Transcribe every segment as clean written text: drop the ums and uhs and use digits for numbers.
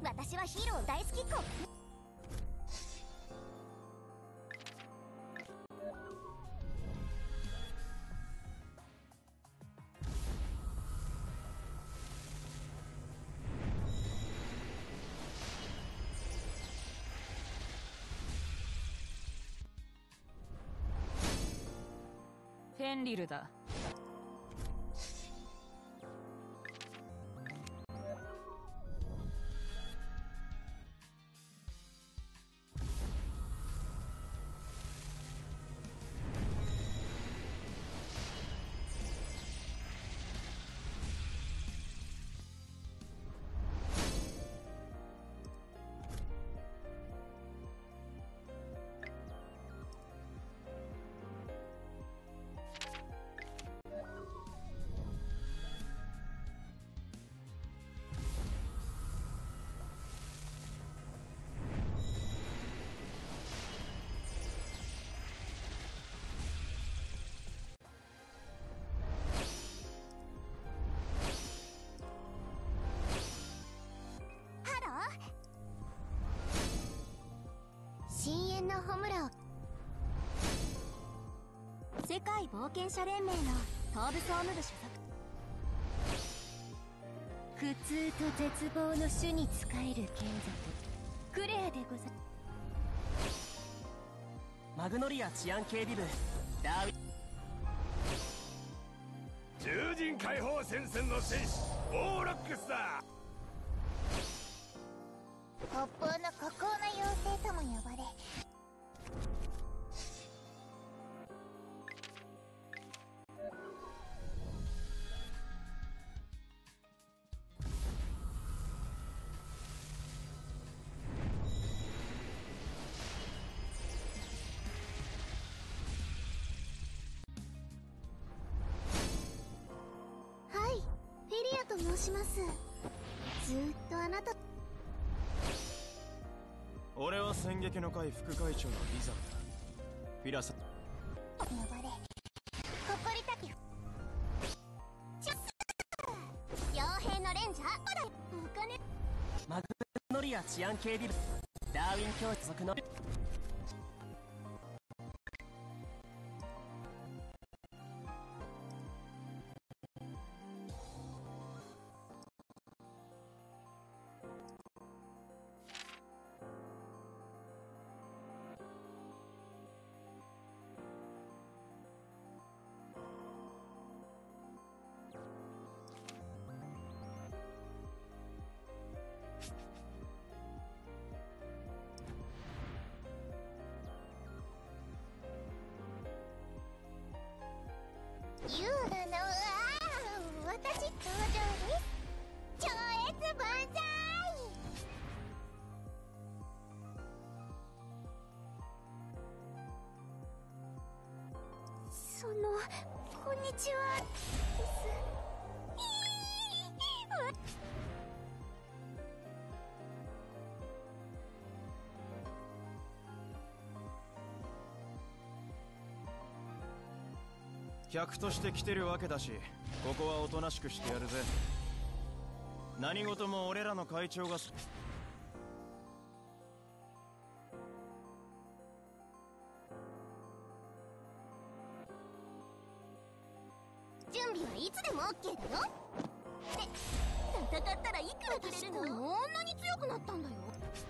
私はヒーロー大好きっ子。 フェンリルだ。 深淵のホムラを。世界冒険者連盟の東部総務部所属。苦痛と絶望の種に仕える賢者クレアでござ。 マグノリア治安警備部ダーウィ。 獣人解放戦線の戦士オーロックスだ。 北方の孤高な妖精とも呼ばれ、はい、フィリアと申します。ずーっとあなた。 俺は戦撃の会副会長のリザムだ。フィラサ呼ばれ、誇りたき傭兵のレンジャー。お金。 マグノリア治安警備部ダーウィン教所属の。 ユーナの私登場です。超越万歳。こんにちはです。 客として来てるわけだし、ここはおとなしくしてやるぜ。何事も俺らの会長が。 準備はいつでも OK だよ。で、戦ったらいくらくれるの？こんなに強くなったんだよ。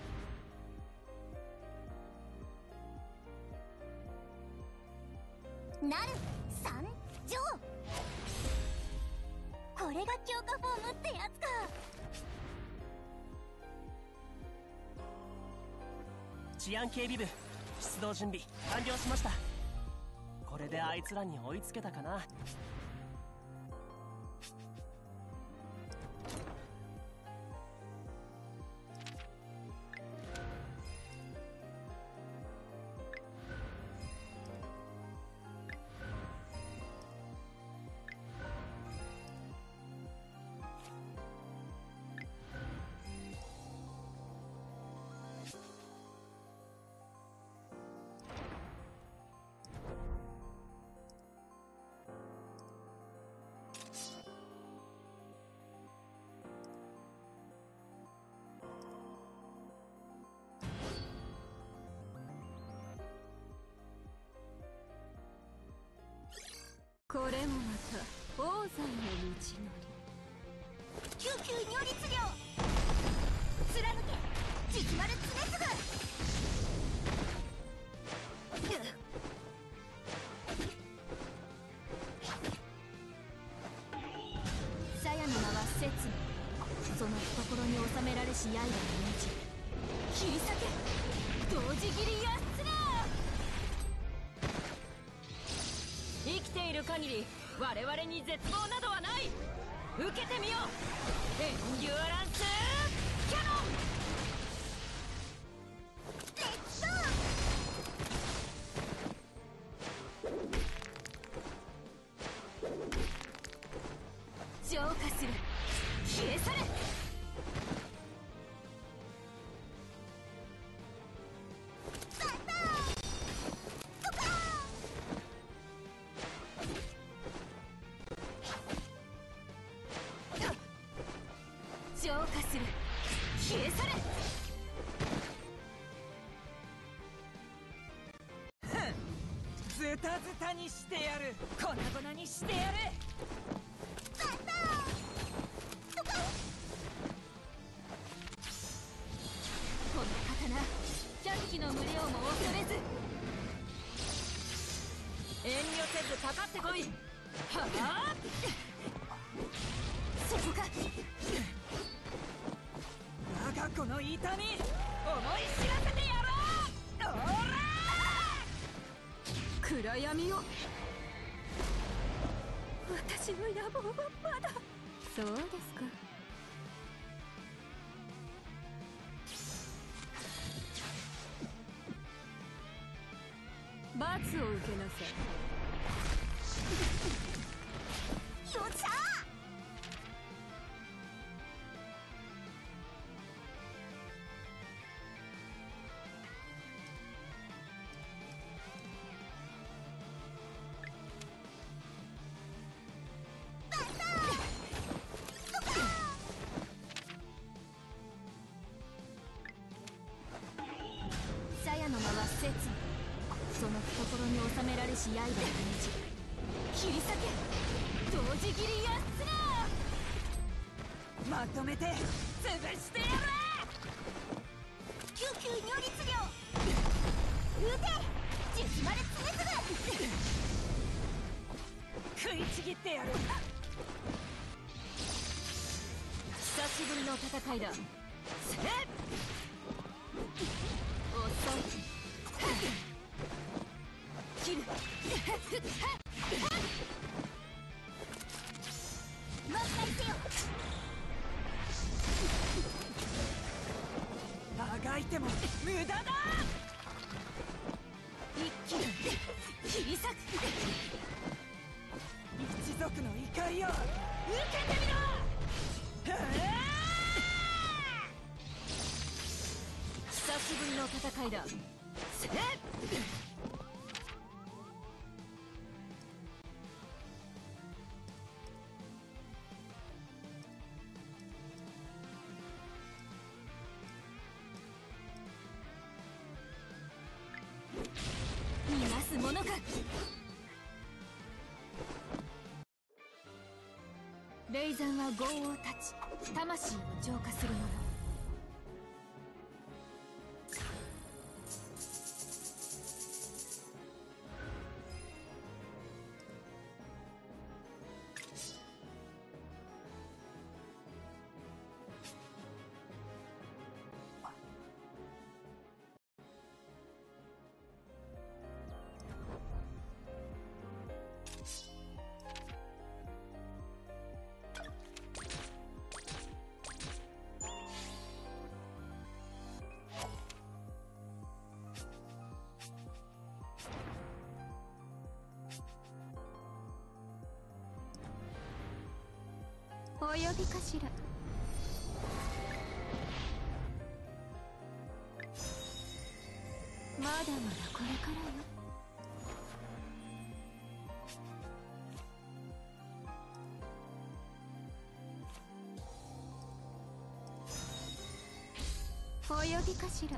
なる参上。これが強化フォームってやつか。 治安警備部出動準備完了しました。これであいつらに追いつけたかな。 これもまた王座の道のり。 救急如律令貫け実丸常次。鞘の名は摂理。その懐に収められし刃の命切り裂け同時切りやっつら。 生きている限り我々に絶望などはない。受けてみよう。エンデュアランスキャノン。 レッツゴー。浄化する消え去れ。浄化する消え去れ。 ズタズタにしてやる。粉々にしてやる。 この刀百騎の群れをも恐れず。 遠慮せずかかってこい。はあ、 そこか。 我が子の痛み思い知らせてやろう。おら暗闇を。私の野望はまだ。そうですか。罰を受けなさい。 よっしゃ鞘の名は摂理。その懐に収められし刃の命切り裂け同時切りやっつら。 まとめて潰してやる。 救急如律令撃て実丸常次。 食いちぎってやる。久しぶりの戦いだ。せっ遅い。切る。 もったいせよ。 あがいても無駄だ。 一気に切り裂く。 一族の怒りを受けてみろ。久しぶりの戦いだ。せっ逃がすものか。霊山は業を断ち魂を浄化するもの。お呼びかしら。まだまだこれからよ。お呼びかしら。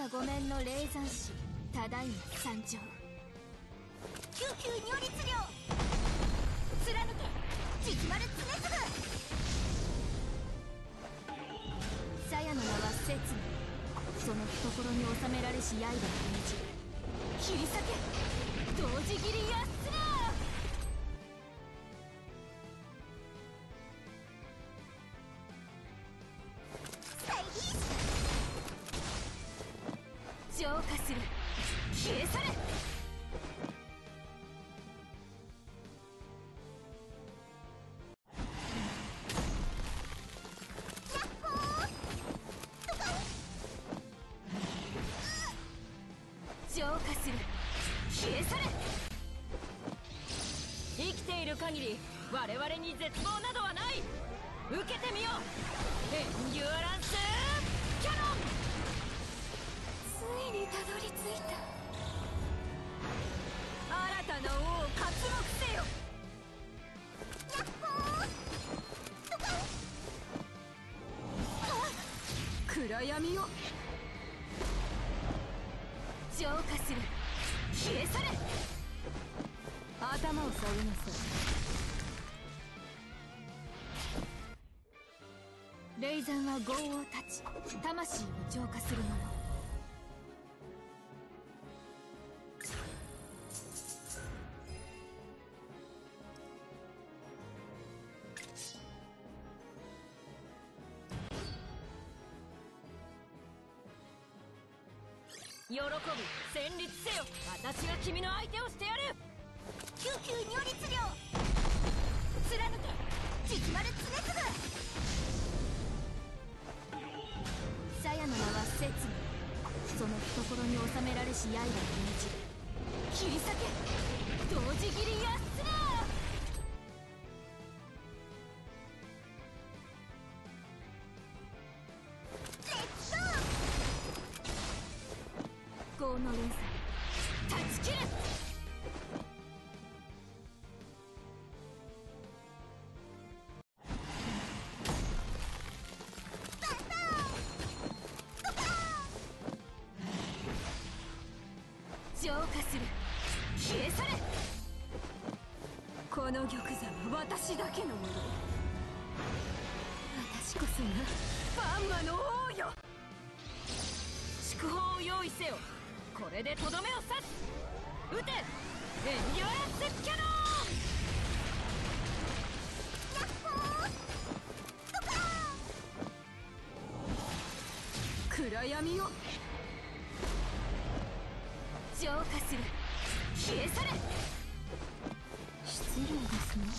下御免の霊山師ただいま参上。救急如律令貫け実丸常次。鞘の名は摂理、その懐に収められし刃の命切り裂け同時切りやっすら。浄化する消え去れ。浄化する消え去れ。 生きている限り我々に絶望などはない。受けてみよう。エンデュアランスキャノン。 ついにたどり着いた。 新たな王を刮目せよ。暗闇を浄化する消え去れ。 頭を下げなさい。 霊山は業を断ち魂を浄化するもの。 喜び戦慄せよ。私が君の相手をしてやる。 救急如律令貫け実丸常次。鞘の名は摂理、その懐に収められし刃の命切り裂け同時切りやっすら。業の連鎖断ち切る。浄化する消え去れ。 この玉座は私だけのもの。私こそがバンマの王よ。祝砲を用意せよ。これでとどめを刺す。撃てエンデュアランスキャノン。暗闇を浄化する消え去れ。 失礼ですね。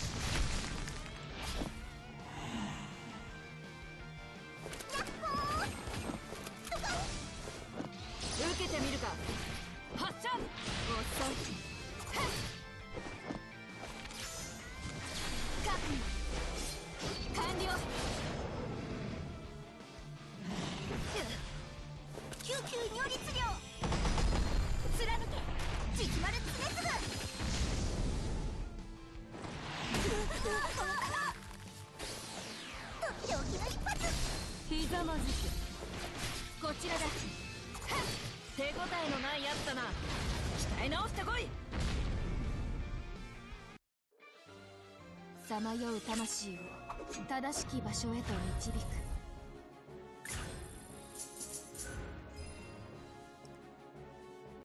受けてみるか。発射。遅い。 確認完了。救急如律令貫け実丸常次。とっておきの一発。 ひざまずけ。 こちらだ。 手応えのないやつだな。鍛え直してこい。 さまよう魂を正しき場所へと導く。